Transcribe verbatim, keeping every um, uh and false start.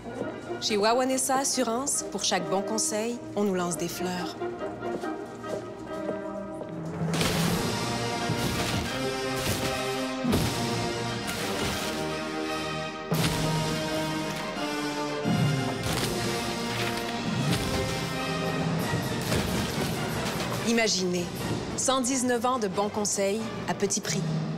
Chez Wawanesa Assurance, pour chaque bon conseil, on nous lance des fleurs. Imaginez, cent dix-neuf ans de bons conseils à petit prix.